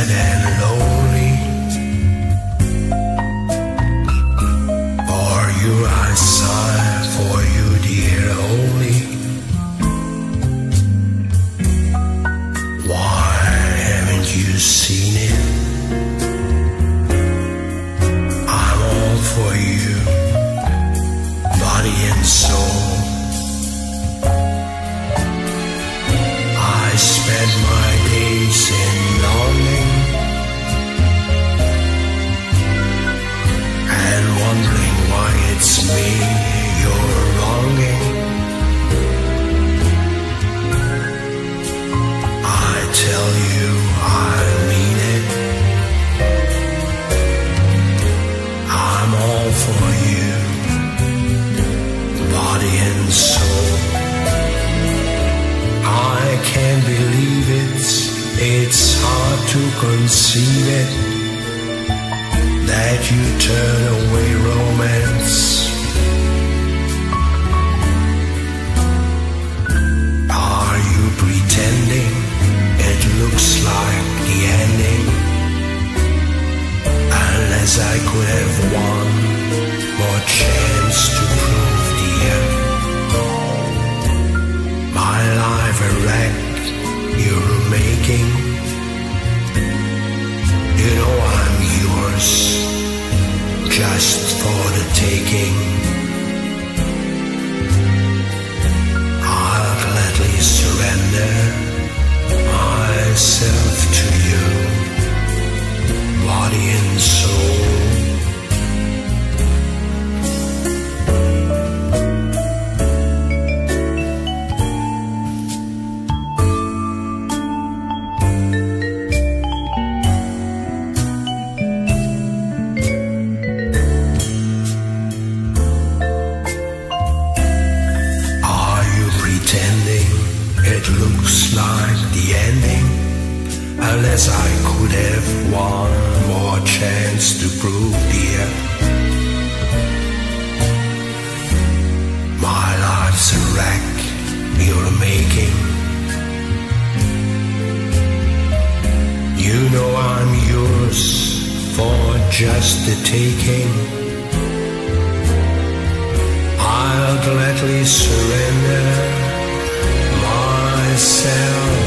and lonely. For you I sigh, for you dear only. Why haven't you seen it? I'm all for you, body and soul. I spend my days in longing and wondering why it's me you're wronging. I tell you I mean it. I'm all for you, body and soul. I can't believe it, it's hard to conceive it, that you turn away romance. Are you pretending it looks like the ending? Unless I could have one more chance to prove the end. My life a wreck you're making. You know I'm yours, just for the taking. I'll gladly surrender myself to you, body and soul. It looks like the ending, unless I could have one more chance to prove, dear. My life's a wreck you're making. You know I'm yours for just the taking. I'll gladly surrender myself